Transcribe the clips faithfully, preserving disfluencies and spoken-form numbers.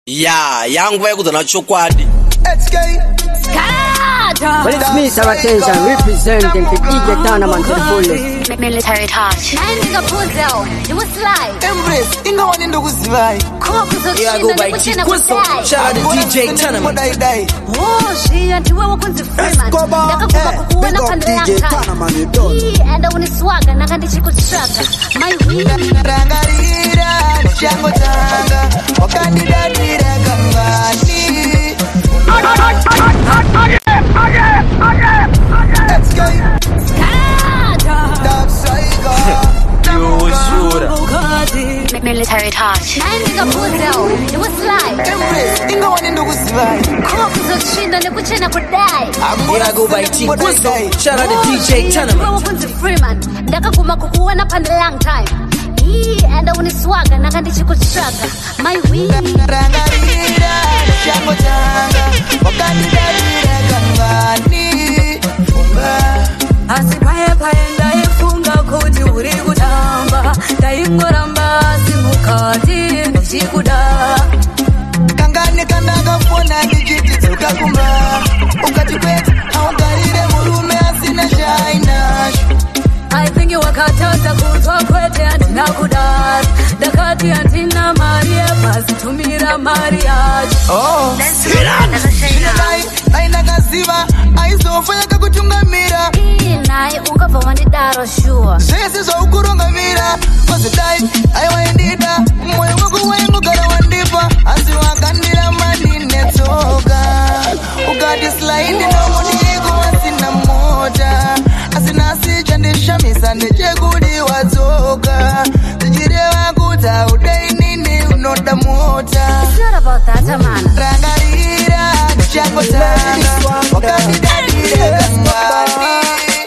Yeah, young way with an chokwadi. Well, it's me, Sarah Tension, representing the D J Tournament to the fullest. Military touch. It was live. Embrace, inga wanendo kuzivai. Yeah, go by Chikuso. Shout out to D J Tournament. Oh, she and you were going to Freeman. Big up D J Tournament, you don't. And I want to swag and I can't chico struggle. My wing. Rangarira, Chango Tanga, Wakandida Dira Gambani. Let's go. Military touch. It was live. Embrace, inga wanendo kuzivai. Yeah, go by Chikuso. Shout out to D J Tournament. Freeman. Ndakaguma kukuona pan a long time. And I want to swag and I can't chico struggle. My wing. Rangarira, Chango Tanga, Wakandida Dira Gambani. Asipaye paenda ifunga kuti uri kutamba taingoramba simukati nechikuda kangane kananga fona ndichiti tukakumba ukati kwete augarire murume asina shaina. I think you wakatata kutwa kwete andina kudara dakati andina maria basi tumira maria. Oh, Sinai, aina kaziva aizofanya kakutungamira naye ungava wandidaro sure zvese zvaukurongamira kozidai aiwaindida moyo wako waingogara wandipa asi wakandira mani netsoka ukati slaindi nomuniko asina mota asina sichandishamisa ndechekudi wadzoka tichireva kuti audainini unoda mota. It's not about that, man. Rangarira Chango Tanga Wakandida Dira Gambani.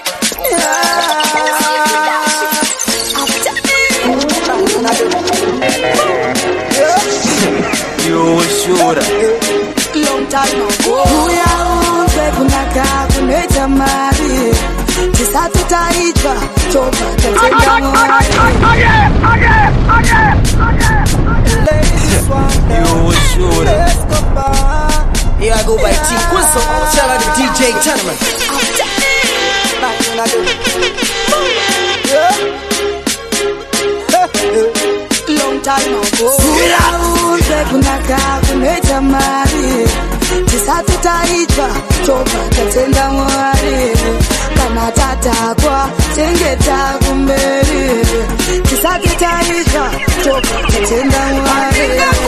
You sure? Long time ago. Uya unze kunaka kuneta mari Tisatu taitwa toka tatenda mwari You sure? Yeah, go by Chikuso. Shout out to D J Tournament. Long time ago. Uya unze kunaka kuneta mari Tisatu taitwa toka tatenda mwari Kana tatakwa tengeta kumberi Tisake taitwa toka tatenda mwari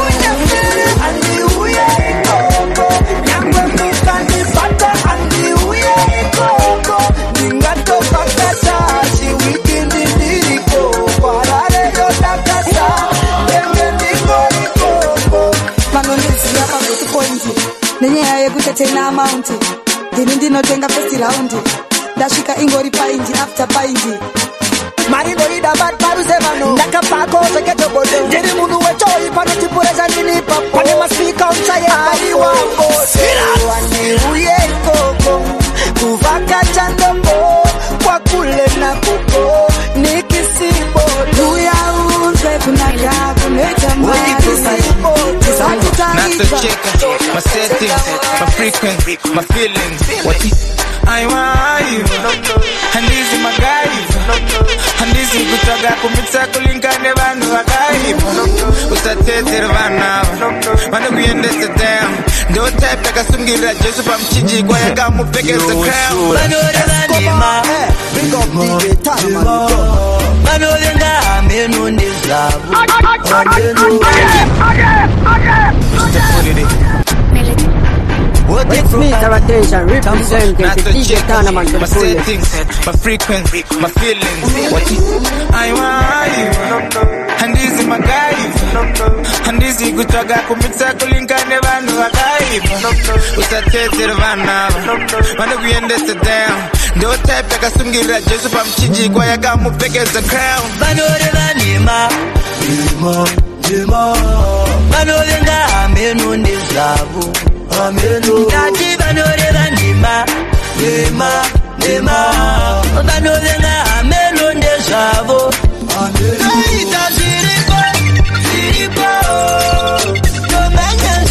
nenyaya yekutetena amount ndini ndinotenga first round ndasvika ingori paindi after paindi mari ndoida bat paruzevano ndakapako zveketobodo ndiri munhu wechoi panotipureza nini papo pane maspika uchaye aiwangosiwaniuye ikoko kuvakacha ndombo kwakule nakoko nikisibo uyaunze kunaka kunoita mari Not the checker, my settings, my frequency, my feelings. What is I want you? And this is my guy. And this is good to go. Kumitsa kulinkane bandu wakai. Usatetera bana. Bana kuyendesa down. Ndo type kasungira Jesu pamchiji kwa yanga mupekeza crown. Banore banima. Big up D J Tournament. Banore nga menu ndizabu. Amenu. Well, it's me, Sarah Tension, representing the D J Tournament to the my fullest. settings, my frequency, my feelings. What is I want you? And this is my guy. And this is good to go. Kumitsa kulinkane bandu wakai. Usatetera bana. Bana kuyendesa down. Ndo type kasungira Jesu pamchiji kwa yanga mupekeza crown. Banore banima. Dima, dima. Banore nga amenu ndizabu. Amenu. Kati banore banima. Dima, dima. Banore nga amenu ndizabu. Amenu. Kaita ziripo, ziripo. No manya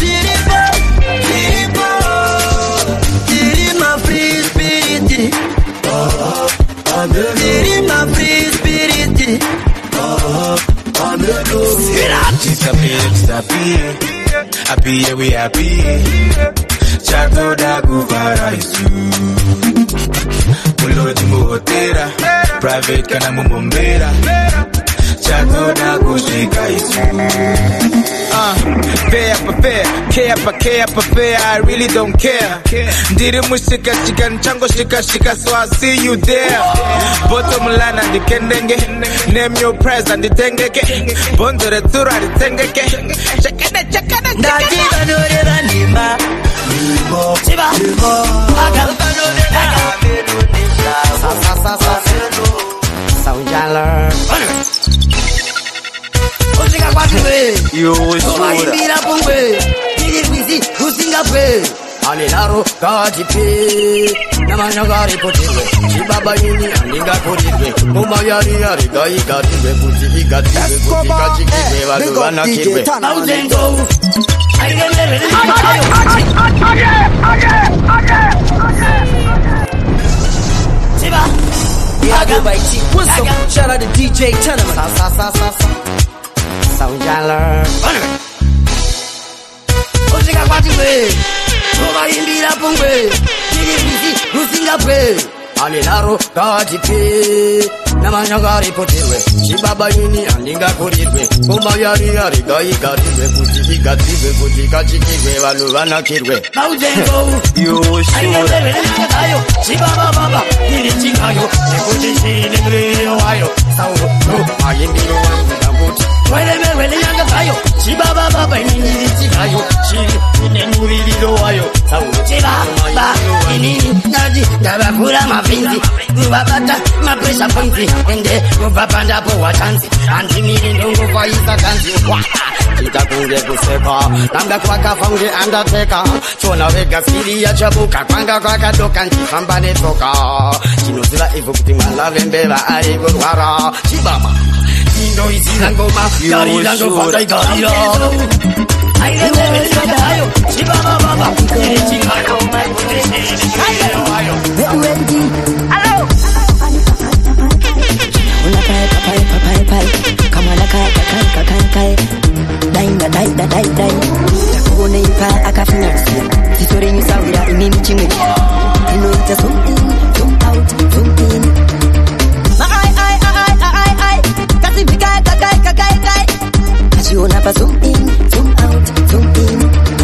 happy yeah we happy. Chato da kufaraisu. Muloti muhotera, private kana mumbombera. Chato da kushika isu. Uh, fair for fair, care for care for fair, I really don't care. Ndiri mushika shika nchango shika shika, so I see you there. Bottom line and the kendenge, name your price and the tengeke. Bonzo de tura the tengeke. Chakada chakada chakada. Nore ranima, nimo, chiba, nimo. Agaba nore ranima, sa sa sa sa. Sound jaller. Usinga kwatwe, yo sura. Imbira pungwe, nigi bizi, usinga pe. Alilaro kajipe, namanyagari potiwe. Chibaba yini andinga potiwe. Muma yari yari gai gatiwe, puti igatiwe, puti kajikiwe, waluwana kiwe. Auzengo, aigele, Chiba, I go by T Quizzo. Shout out to D J Tenement. Sa sa sa sa sa. Sound jaller. Usinga kwatiwe, Nova imbira pungwe, nigi bizi, usinga pe. Alilaro kajipe, namanyagari potiwe. Chibaba yini andinga kuritwe. Muma yari yari gai gatiwe, puti igatiwe, puti kajikiwe, waluwana kiwe. Auzengo, Yo aigele, ayo, chibaba baba, niri chikayo, nikuti shini mriyo ayo. Sauro, no, ayimbiro wangu dambuti. Wele wele yanga kayo, chibaba baba niri chikayo, shiri ine murilo ayo. Sauro, chibaba, nini nadi, ndabakura mafinzi, kubabata mapresha pointi, ende kubabanda po wachanzi, anti miri ndongo kwa isa kanzi. Itakunge kuseka, nanga kwa kafange undertaker. Chona wega siri ya chabuka, kwanga kwa kadoka nchifamba netoka. Chinozila ifu kutimala vembela aigo rwara. Chibaba, Indo izila ngoma, gari lango fanga igarira. Aigele wele ayo, chibaba baba, niri chikayo, niri chikayo ayo. Hello. Unakai papai papai pai, kama nakai kai kai kai kai. Dai da dai da dai dai. Takubone ipa akafanya. Histori ni sawira imini chimwe. Ino ita zoom in, zoom out, zoom in. Ai ai ai ai ai. Kasi bikai kai kai kai kai. Asiona pa zoom in, zoom out, zoom in.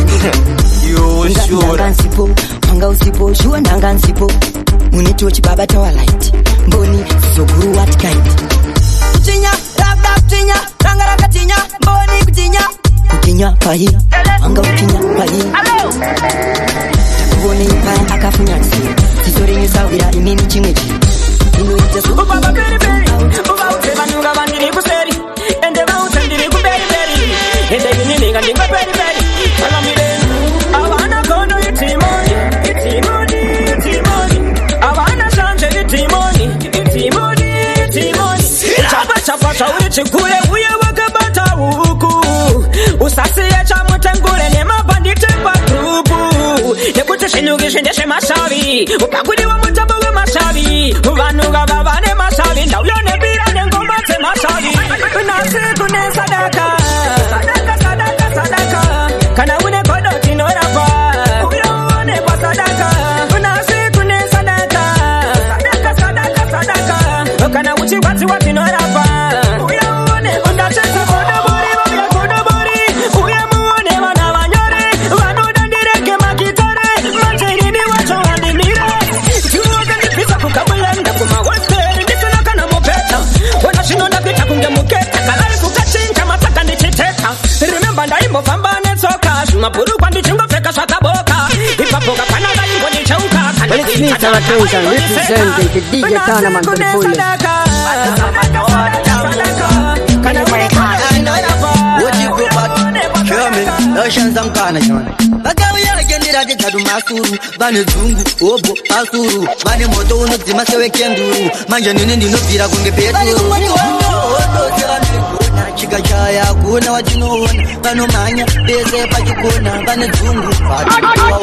Yo sure. Ngansipo, anga usipo, shua ngansipo. Munito chibaba tawalight. Mboni soguru what kind. Kutinya, rap rap tinya, ranga ranga tinya, mboni kutinya. Kutinya pahi, anga utinya pahi. Hello. Takubone ipa akafunya. Histori ni sawira imini chimwechi. Ino ita so. Baba beri beri, baba uteba nunga bandiri kuseri. Ende ba utendiri kuberi beri. Ende yini ninga ninga beri beri. Tala mire, awana kono itimoni, itimoni, itimoni. Awana shanje itimoni, itimoni, itimoni. Chapa chapa chauri chikule uye wakabata huku. Usasi ya chamu tengule ne mabandite pa grupu. Nekuti shinugi shindeshe mashavi. Ukakudi wa mutabu wa mashavi. Uvanuga babane mashavi. Na uyone bira nengoma te mashavi. Nasi kune sadaka. Sadaka, sadaka, sadaka. Kana une kodo tino rapa. Uyo une kwa sadaka. Nasi kune sadaka. Sadaka, sadaka, sadaka. Kana uchi wati wati no rapa. Uyo une undachesa kodo bori. Uyo kodo bori. Uyo muone wana wanyore. Wano dandireke makitare. Manjeri ni wacho wandimire. Juoga nipisa kukabulenda kumaweste. Nisuna kana mopeta. Wana shinonda vita kunge muketa. Kalari kukachinja mataka ndichiteka. Remember ndaimo fambane soka. Shumapuru kwa ndichingo feka shakaboka. Ipapoka panada ingo nichauka. Well, it's me, Tara Tension, representing the D J Tournament to the fullest. What you go back? Show me, oceans and carnation. Bagawi yagendera jitadu masuru, bane zungu, obo, asuru, bane moto unozima sewe kenduru, manje nini ndinobvira kunge peturu. Chika chaya kuna wachinoona, bano manya, beze pachikona, bane zungu, pachikona.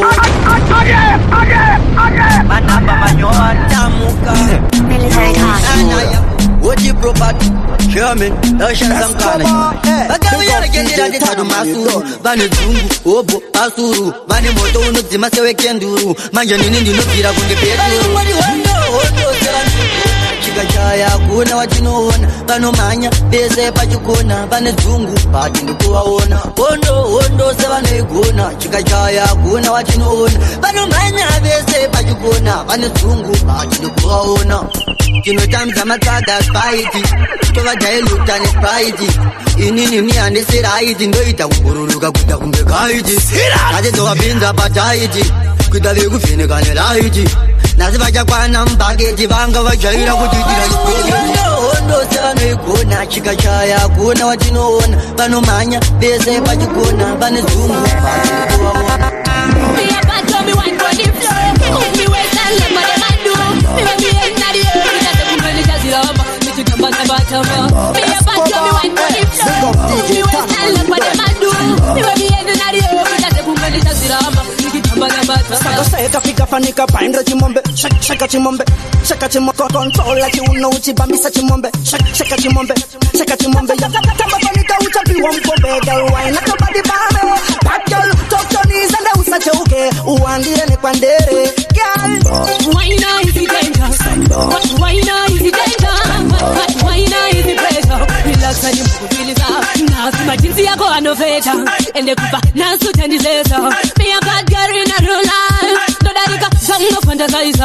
Manaba manyoa, tamuka. Military car. What you property? Sherman, Russian some kind of. Bagawiyara kendira nditadu masuru. Bane zungu, obo, asuru. Bane moto unuzima sewe kenduru. Manja nini ndinopira kunde peduru. Mwari hondo, hondo, selani. Chikachaya kuna wachinoona. Bano manya, bese pachukona. Bane zungu, pati ndikuwaona. Hondo, hondo, sevane igona. Chikachaya kuna wachinoona. Bano manya, bese pachukona. Bane zungu, pati ndikuwaona. Kino time zamatsaga spaiti. Tova jailuta ne spaiti. Inini mi ande siraiti. Ndoita kukururuka kuta kunge kaiti. Nade towa binda pataiti. Kuta vegu fine kane laiti. Nasi vaja kwa nambageti. Vanga vajaira kutitira ispogeti. Hondo, hondo, sevano ikona. Chikachaya kuna wachinoona. Bano manya, bese pachikona. Bane zungu, pati kuwaona. Me a bad girl, me wine for the floor. Cook me waist and let me them a do. Me make me head na the air. Me just a kumbe ni just love. Me to come back to bottom. Me a bad girl, me wine for the floor. Cook me waist and let me them a do. Me make me head na the air. Me just a kumbe ni just love. Me to come back to bottom. Saka seka fika fanika paindra chimombe. Shaka shaka chimombe. Shaka chimombe controla kiuno uchibambisa chimombe. Shaka shaka chimombe. Shaka chimombe. Tamba fanika uchapi wa mpombe. Girl wine like nobody bame. Bad girl talk to knees and usache uke. Uandire ne kwandere. Girl why now is it danger? Why now is it danger? Why now is it pressure? Relax and you feel it out. Now see my jinsi yako anoveta. Ende kupa na suit and laser. Me a bad girl in a real life. No daddy ka song no fantasize.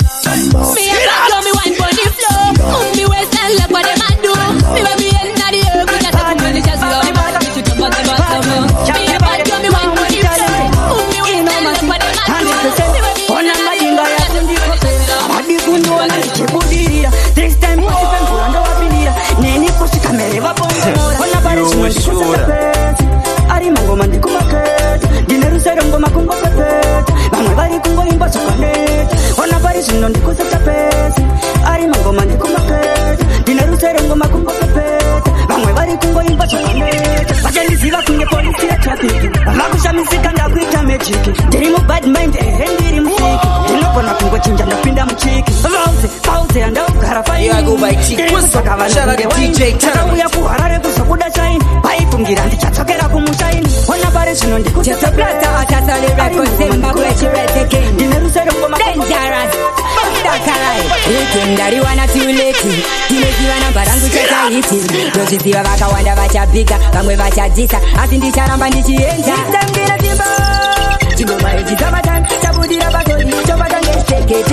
Me a bad girl, me wine for the floor. Move me waist and let what them a do. Me when me head na the air, me just a kumeli just love. Me to come back to bottom. Me a bad girl, me wine for the floor. Move me waist and let what them a do. Ona majinga ya kundikopera. Hadi kundola nichibudirira. This time kuchipembura ndo wapindira. Neni kushika mere wapongora. Ona barisi ndikushika pesi. Ari mangoma ndikumaketi. Dinerusero ngoma kungo pepeti. Bamwe bari kungo imba sokaneti. Ona barisi ndikushika pesi. Ari mangoma ndikumaketi. Dinerusero ngoma kungo pepeti. Bamwe bari kungo imba sokaneti. Bajaliziva kunge polisi ya trafiki. Makusha mizika ndakuita mechiki. Ndirimu bad mind eh ndiri msiki. Ndinopona kungo chinja ndapinda mchiki. Mauze, pauze anda ukara faini. Yeah, I go by T. Shout out to D J Tana. Uya kuharare kusakuda shine. Paipungira ndichatsokera kumushaini. Ona bare shino ndikuti. Just a blasta atasale record semba kwechi rete king. Dinerusero ngoma Dangerous. Dakarai. Ikendari wana tiuleti. Timeziwa na barangu cheta hiti. Dozisiwa waka wanda vacha bika. Kamwe vacha disa. Asi ndicharamba ndichienja. Sitamgira timba. Jingo maiji zamatan. Chabudira batoli. Chobata ngesheke.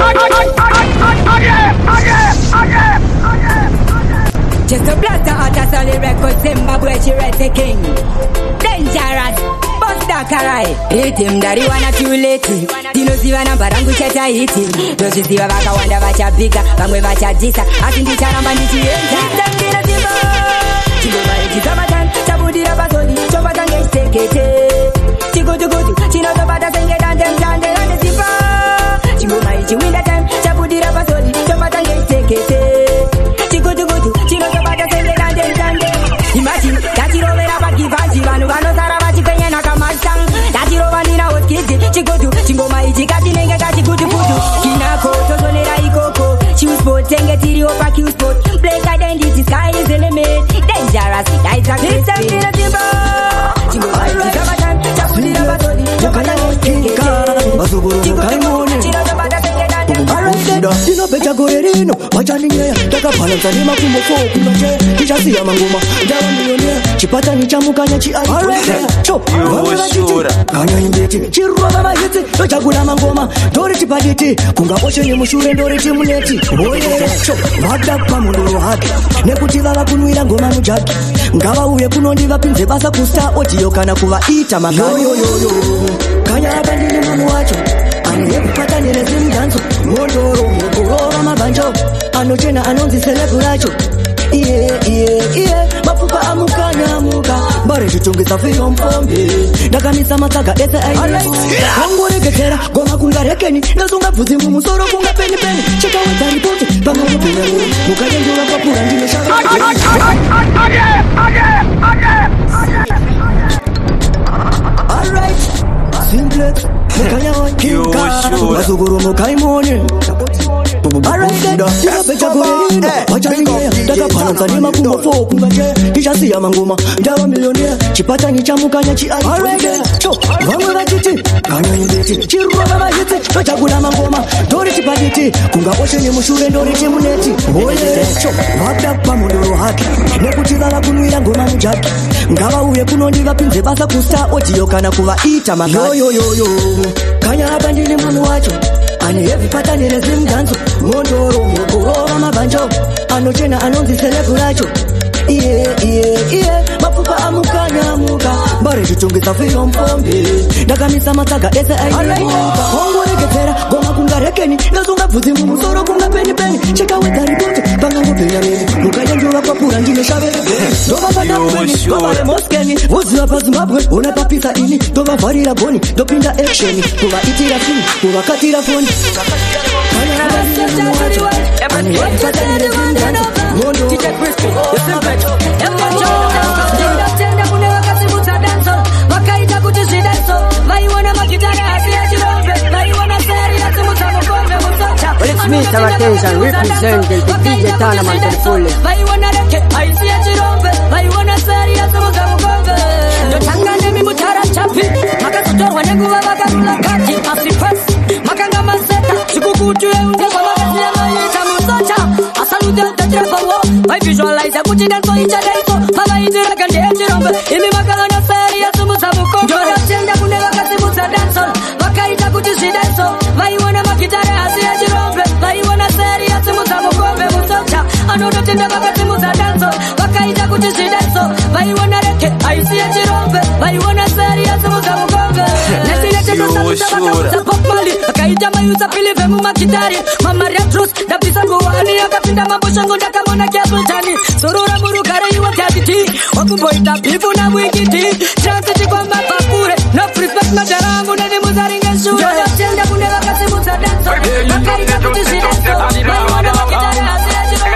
Just a blasta atasale record semba kwechi rete king. Dangerous. Dakarai. Rhythm dari wana tiuleti. Tinoziva na barangu cheta hiti. Dozisiwa waka wanda vacha bika. Kamwe vacha disa. Asi ndicharamba ndichienja. Sitamgira timba. Jingo maiji zamatan. Chabudira batoli. Chobata ngesheke. Chigudugudu. Chinotobata senge dandem jande ande simba. Jingo maiji winda time. Chabudira batoli. Chobata ngesheke. Chigudugudu. Chinotobata senge dandem jande. Imagine. Dachirovera bakivaji. Vanu vano zara vachi penye na kamastang. Dachirova nina hotkiti. Chigudu. Jingo maiji kati nenge kati gudu gudu. Kinako. Tozonera ikoko. Choose sport. Tenge tiri opa Q sport. Black identity. Sky is the limit. Dangerous. That is a great thing. Jingo maiji zamatan. Chabudira batoli. Chobata ngesheke. Dino becha gorerino, wachani nye Taka palanza ni makumbo foku ngache Kishasi ya mangoma, dawa milionea Chipata ni chamukanya chi alikonia Chop, wawela chiti, kanya imbeti Chirua baba hiti, dochagula mangoma Dori chipaditi, kunga oshe ni mushure Dori chimuleti, oye Chop, wadapa munduru haki Nekutiva wakunuira ngoma mujaki Ngawa uye kunondiva pinze basa kusta Otiyo kana kuwa ita makani Yo yo yo yo, kanya abandini mamu wacho Anekupata nilezi mjanzo Mondoro, mogoro, mabanjo Anochena anonzi celeburacho Iye, iye, iye Mafupa amuka nyamuka Bare chuchungisa fiyo mpombe Dakamisa mataga ese ayi Kongo regekera, goma kunga rekeni Nazunga fuzi mumusoro kunga peni peni Cheka weta ripote, panga wapena Muka yenjura kwa pura ndine shaka Alright Simplex Mukanya on Kinka Mazuguru mukai mone Alright, ndakapedza gore rino wachalinyeya ndakaphanza nemakumbo four kungaje ndichasiya mangoma ndava millionaire chipatani chamukanya chiari. Alright, so vamwe vachiti kanyanyibeti chirova vahiti tochagula mangoma ndori chipaditi kunga oshe nemushure ndori chimuneti oye so vabda pamondoro hake nekuti vava kunwira ngoma mujaki ngavauye kunondiva pinze basa kusta audio kana kuvaita makati yoyoyoyo kanya apa ndini munhu wacho ane heavy pattern rezimdanzo mondoro mukurova mabanjo anochena anonzi celeburacho iye iye iye mapfupa amukanya amuka mbare chichongeza firo mpombe ndakamisa matsaga ese aimuka ongoregedzera goma kunga rekeni ndazonga bvudzi mumusoro kunga peni peni chekawedza ripoti pangangopenya meni mukanya ndova kwapura ndine shavere ndova patapeni ndova remoskeni vodziva pazimbabwe ona papisa ini ndovavharira goni ndopinda actioni kuvaitira fini kuvakatira foni vakaita kuti zvidenso vaiona magitari asi yachirombe vaiona seri yatsimutamugombe musota. Let's meet our attention representing the D J Tournament and Fullest. vaiona reke aisi yachirombe vaiona seri yatsimutamugombe ndotanga nemi mutara chapi makazotorwa nenguva vakarula kati asi pasi makanga mazeta zvikukutu eunge zvavakasiyanaita musota asaludadatirakavo vaivisualize kuti denso ichadaiso pavaitiraka ndeyechirombe imi makaona seri yatsimutamugombe ndorotenda kune vakasimudza denso vakaita kuti zvidenso vaiona magitari asi yachirombe vaiona seri yatsimutamugombe musota anodotenda vakasimudza denso vakaita kuti zvidenso vaiona reke aisi yachirombe vaiona seri yatsimutamugombe nesinacheosaapopmali akaita mayusa pili vemumagitari mamariatros ndabvisa nguwani akapinda mamboshango ndakamona kesultani sorora murugare iwo taditi wakumboita bhifu namwikiti chansi chikwamapapure no respect madarangu nenimuzaringeshure ndotenda kune vakasimudza denso vakaita kuti zvidenso vaiona magitari asi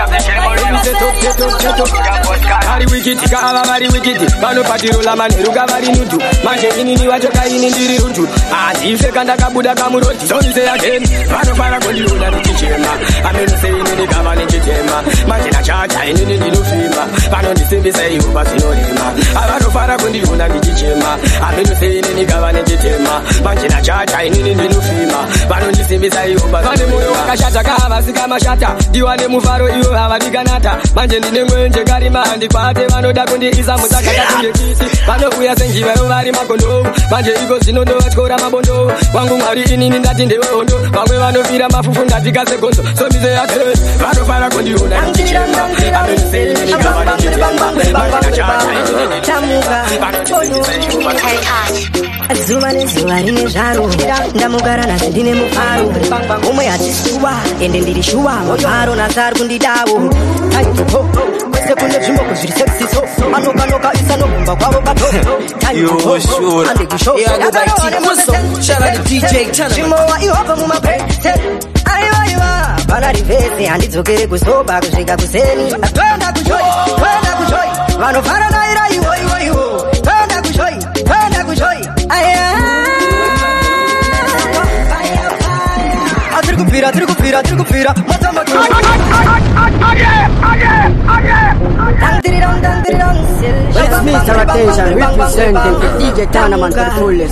Vari wikiti kava vari wikiti vanopatirola manheru kavari nudhu manje inini wacho kaini ndiri rundu handife kandakabuda kamuroti sonise yakeni vanofara kondiona ndichichema amenose inini kava nechitema manje nachacha inini ndinofima vanondisimbisa ivo pasinorema avanofara kondiona ndichichema amenose inini kava nechitema manje nachacha inini ndinofima vanondisimbisa ivo pasinorema moyo wakashata kavasika mashata ndiwane mufaro ivo havadikanata manje ndine mwenje karima handikwate vanoda kundiisa mutakataungekisi vanouya senjivayo vari magondo manje iko zvino ndovatyora mabondo wangu mwari inini ndati ndewehondo vamwe vanofira mafufu ndatika segonzo somize yake vanofara kundiona ndichichema zuva nezuva rine zvaro ndamugara nazvo ndine mufaro umwe hatisuwa ende ndiri shuwa mufaro nasi ari kundidawo kwese kune zvimoko zviri seksiso anokanoka isa nogumba kwavo patozvimowa ihopa mumapese aiwaiwa pana rivhese handidzokere kusoba kusvika kuseni toenda kushoi toenda kushoi vanofara naira iwoiwoiwo toenda kushoi toenda kushoi tiri kupfira tiri kupfira tiri kupfira matamato Let's meet our attention representing the D J Tournament and Fullest.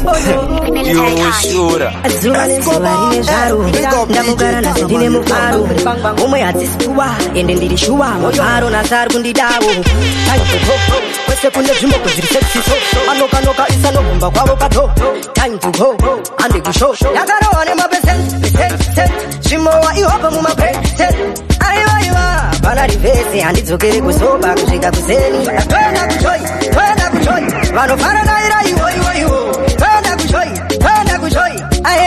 zuva nezuva rine zvaro ndamugara nazvo ndine mufaro umwe hadzisiwa ende ndiri shuwa mufaro nasi ari kundidawo kwese kune zvimoko zviri seksiso anokanoka isa nogumba kwavo pato time to go andikusho yakarohwa nemapesenti zvimowa ihopa mumapesenti aiwaiwa pana rivhese handidzokere kusoba kusvika kuseni toenda kushoi toenda kushoi vanofara naira iwoiwoiwo toenda kushoi toenda kushoi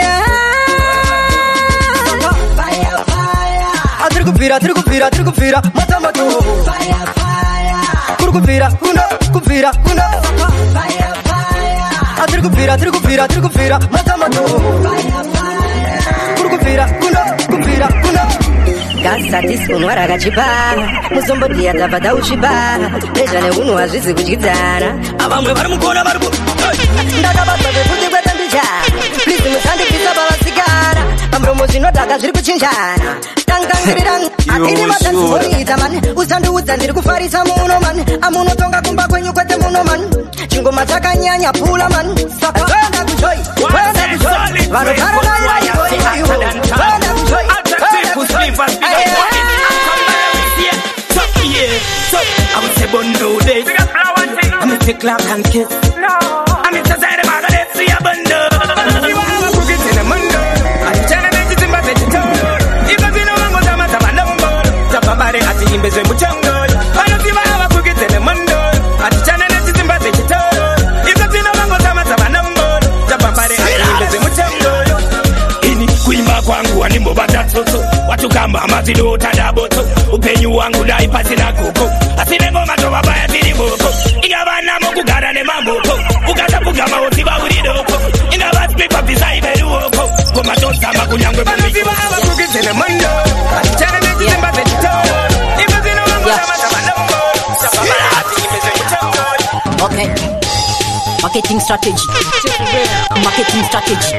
tiri kupfira tiri kupfira tiri kupfira matamato kuri kupfira kuno kupfira kuno tiri kupfira tiri kupfira tiri kupfira matamato kuri kupfira kuno kupfira kuno gasati unwa rakachipara musombodiya dzabva dzauchipara nezva neunhu hazvizi kudyidzana avamwe vari mukona vari ndakabatwa zvekuti kwete mbichana plizi musandibvisa pavasikana pamuromo zvinodhaka zviri kuchinjana bidang akini matanzi bonita man usanduudza ndiri kufarisa muno man amunotonga kumba kwenyu kwete muno man chingoma chakanyanya pula man saka kwenda kujoy kwenda kujoy vanogara nayo kwenda kujoy I would say bundle this. I'm a tick clap and kiss. No. I'm in the side of my head, see a bundle. You want to cook it in a mundo. I'm trying to make it in my vegetable. If I feel I'm going to have a number. Tap a body at the imbes and muchongo. I don't see why I cook it in a mundo. I'm trying to make it in my vegetable. If I feel I'm going to have a number. Tap a body at the imbes and muchongo. Ini kuimba kwangu animbo batatoto. Watu kamba amazido tadaboto. Upenyu wangu na ipasi na koko. Asine ngoma toba baya tiri boko. Inga bana moku gara ne mamboko. Ukata puga maoti ba uridoko. Inga bas pipa pisa iberu oko. Goma tosa makunyangwe bambiko. Siba haba kukite ne mundo. Chane me kizemba petito. Iba zino wangu na mataba nambo. Sapa bala hati imeze mchango. Okay. Marketing strategy. Marketing strategy.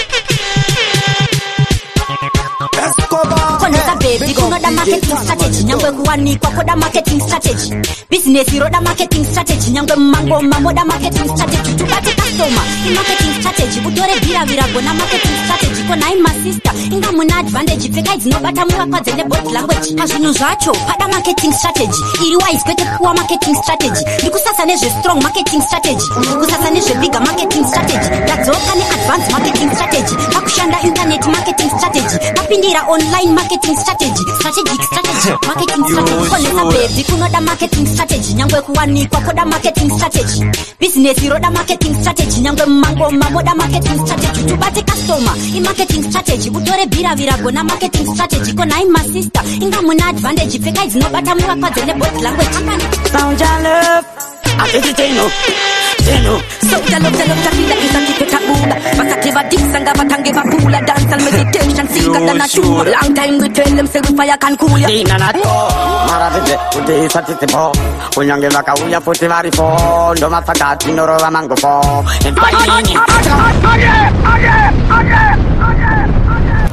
Koneza baby, kuno da marketing strategy. Nyangwe kuwani kwa koda marketing strategy. Business hero da marketing strategy. Nyangwe mango mamo da marketing strategy. Tubate customer, in marketing strategy. Utore vira vira gona marketing strategy. Kona ima sister, inga muna advantage. Feka it's no bata mwa kwa zene bot language. Ashinu zacho, pada marketing strategy. Iriwa is kwete kuwa marketing strategy. Nikusasa neje strong marketing strategy. Nikusasa neje bigger marketing strategy. That's all kane advanced marketing strategy. Hakushanda internet marketing strategy. Napindira online marketing strategy. Strategic strategy. Marketing strategy. Koneza baby, kuno da marketing strategy. Nyangwe kuwani kwa koda marketing strategy. Business hero da marketing strategy. Nyangwe mango mamo da marketing strategy. Tubate customer, in marketing strategy. Utore vira vira gona marketing strategy. Kona ima sister, inga muna advantage. Feka it's no bata mwa kwa zene bot language. Sound ya love. I think it's no. Zeno. So jalo jalo takila isa kipeta buda. Basativa disanga batange babula. Dance and meditation. Sika dana chuma. Long time we tell them say we fire can cool ya. Dina na to. Maravide uti isa titipo. Unyange waka uya puti marifo. Ndo masakati noro wa mango fo. Empaini. Again, again, again, again, again.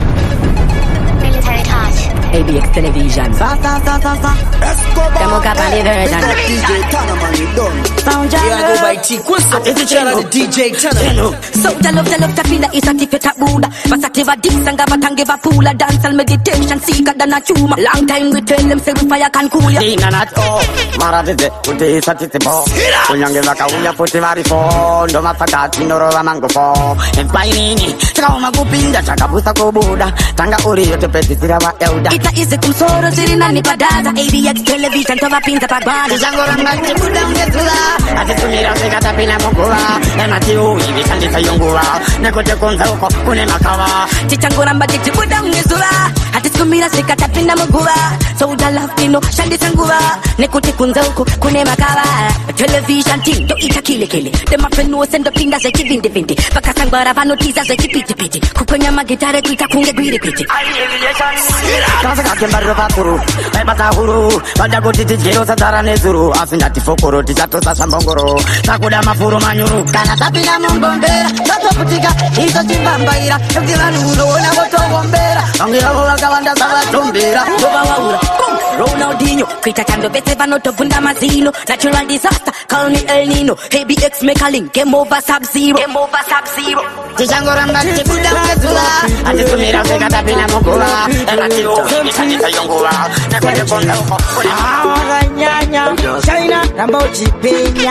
Military touch. A B X television. Sa sa sa sa sa. Demo Capani version. D J Tanaman, you done. Sound ya Yeah, I go by love. T. Quissa. It's the channel of D J Tanaman. So jalo jalo takila isa kipeta buda. Basativa disanga batange babula. Dance and meditation. Sika dana chuma. Long time we tell them say we fire can cool ya. Dina na to. Maravide uti isa titipo. Unyange waka uya puti marifo. Ndo masakati noro wa mango fo. Empaini. Trauma kupinda chakabusa kubuda. Tanga uri yote peti sira wa euda. Ita izi kumsoro ziri nani padaza. A B X television tova pinta pagbaza. Jangora ngati buda mgetula. Ati tumira sekata pina mokula. Emati ui vikandi sayungula. Nekote konza uko kune makawa. Chichangura mbati chibuda mnizula. Hati skumira sikata pinda mugula. So uda love pino shandi sangula. Nekote kunza uko kune makawa. Television team do ita kile kile. Dema feno sendo pinda ze kibindi bindi. Baka sangbara vano tiza ze kipiti piti. Kukwenya magitare kuita kunge gwiri piti. Kasa kake mbaro pakuru. Ebata huru. Bada goti tijero satara nezuru. Afinda tifokoro tijato sa sambongoro. Takuda mafuru manyuru. Kana tapina mumbombera. Tato putika. Iso chimbambaira. Tukila nuro na goto bombera. Angira hula kawanda sawa tumbera. Boba waura. Ronaldinho. Kuita chando bese vano tovunda mazino. Natural disaster. Call me El Nino. A B X make a link. Game over sub-zero. Game over sub-zero. Tijangora mbati buda mgetula. Ati tumira sekata pina mokula. Emati ui vikandi sayungula. Nekote konza uko kune makawa. Nyanya, China, Ramboji Penya.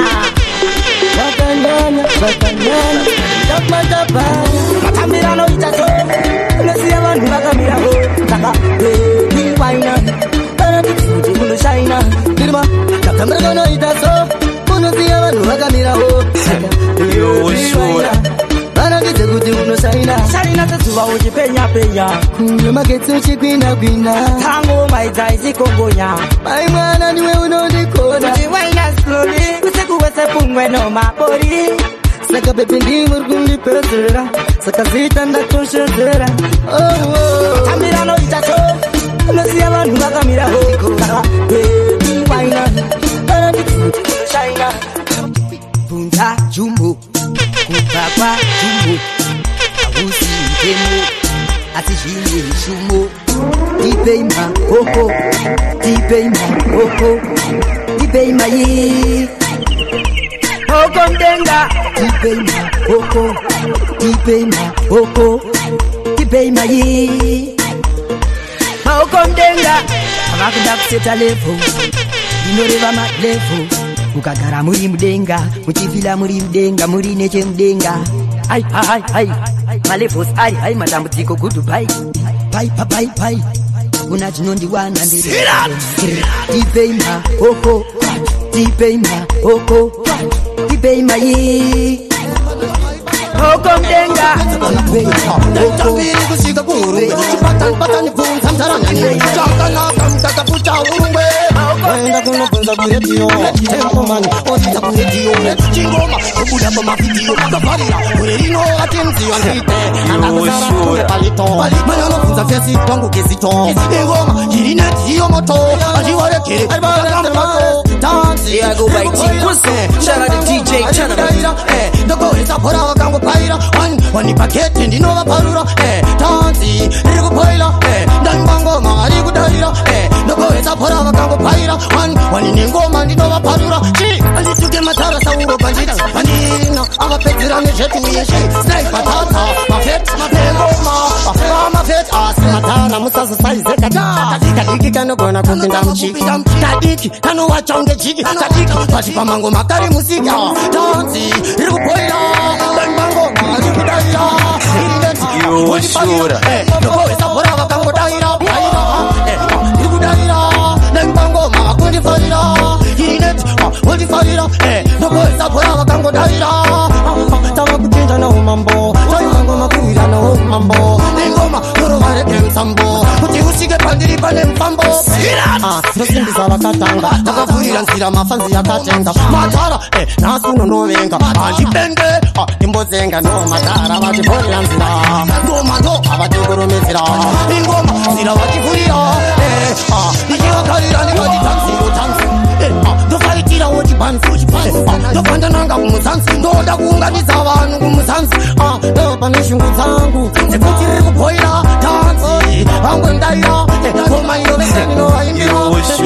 Bakanyanya, bakanyanya, bakanyanya. Matamira no itaso, unasiya bantu bakamira ho. Taka, baby wine, kana tikuti mulu China. Dirima, matamira no itaso, unasiya bantu bakamira ho. Yo, sure. Kana tikuti mulu China. China tatuwa uji penya penya. Kuyo magetsu chikwina kwina. Tango maiza izikongonya. Mai mwana niwe unodikona. Uji waina slowly. Kuseku wese pungwe no mapori. Saka bebe ndi murgundi pesera. Saka zita nda kushedera. Oh oh. Tamira no itacho. Unasiya bantu bakamira ho. Saka baby waina. Kana tikuti China. Bunda jumbo. Kupapa jumbo. Abusi temo. Ati shini shumo. Tipeima, Oko, Tipeima, Oko, Tipeima yi. Oko mdenga, Tipeima, Oko, Tipeima, Oko, Tipeima yi. Oko mdenga, amakunda kuseta level, inoreva ma level. Ukagara muri mdenga, muchifila muri mdenga, muri neche mdenga. Ai, ai, ai, malevos ai, ai, matambudziko goodbye. Bye, bye, bye, bye. Una chinondi wana ndiri. Tipeima, Oko, Tipeima, Oko, Tipeima yi. Oko mdenga, Tipeima, kusika buru, chipatan patani pun samtarani, chakana kamtaka pucha urungwe. Wenda kuna punza kuredio, tempo mani, odita kuredio, chingoma, kubuda pa video, kabarira, kurerino atenzi wangite, anakuzara kule palito, mayano punza fesi wangu kesito, ingoma, jirine tiyo moto, ajiware kere, alibara moto, dansi, yeah, I go by T. Whistle, shout out to D J Channel. Eh, doko esa pora wakango paira, wan, wani pakete ndino waparura, eh, dansi, rigo paira, eh, danbango mari kudaira, eh, doko esa pora wakango paira, wan, wani ningoma ndino waparura, chi, alituke matara sauro bandita, bandino, ama petira nishetu yeshi, snake patata, mafet, mafengoma, mafet, asi matana, musasa saize kata, kadiki kano kona kupinda mchiki, kadiki, kano wachonge chiki, kadiki, pasipa mango makari musika, dansi, rigo paira, danbango mari kudaira, yo, shura, eh, doko esa pora wakango daira, paira, eh, rigo daira, danbango mama kundi farira, irinet, kundi farira, eh, doko esa pora wakango daira, tawa kuchinja na umambo, tawa mango makuira na umambo, ningoma, yoro vare kemsambo, kuti usige pandiri pane mfambo, ah, ndosimbiza wakatanga, takafurira nsira mafanzi yakatenga, matara, eh, nasuno novenga, anjibenge, ah, imbozenga no matara, vatipurira nsira, ngoma ndo, avatigurumizira, ingoma, nsira vatifurira, eh, ah, nichivakarira nekati tansiro tansi, eh, ah, ndofaitira woti bansi, eh, ah, ndofanda nanga kumuzansi, ndoda kuunganiza vanhu kumuzansi, ah, ndopane shungu dzangu, nekuti riri kupoira, tansi, vangwe ndaira, eh, ngoma inoveseni novaimbira,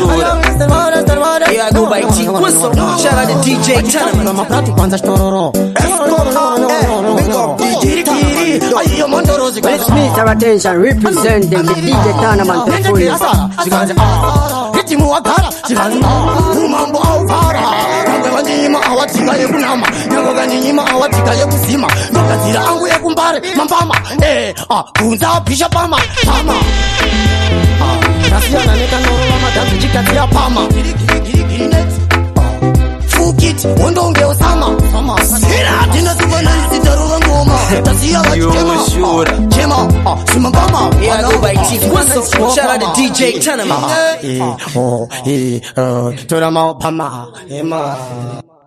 yeah, I go by T. Whistle, shout out to D J Channel. Maprati kwanza shtororo, Let's meet our attention representing the D J Tournament portfolio. Hitimu wakara, chigazi umambo aupara, kangwe wanyima awatika yekunama, yango ganyima awatika yekusima, nokazira angu yekumbare, mambama, eh, ah, kunza pisha pama, pama, ah, kasiana neka norola madazi chikatia pama, Fukit, wondonge osama, sama, sira, tina subana isitarura ngoma, tasiya wachema, chema, ah, simambama, yeah, I go by T. Whistle, shout out to D J Channel. eh, oh, eh, uh, turama, pama, ema.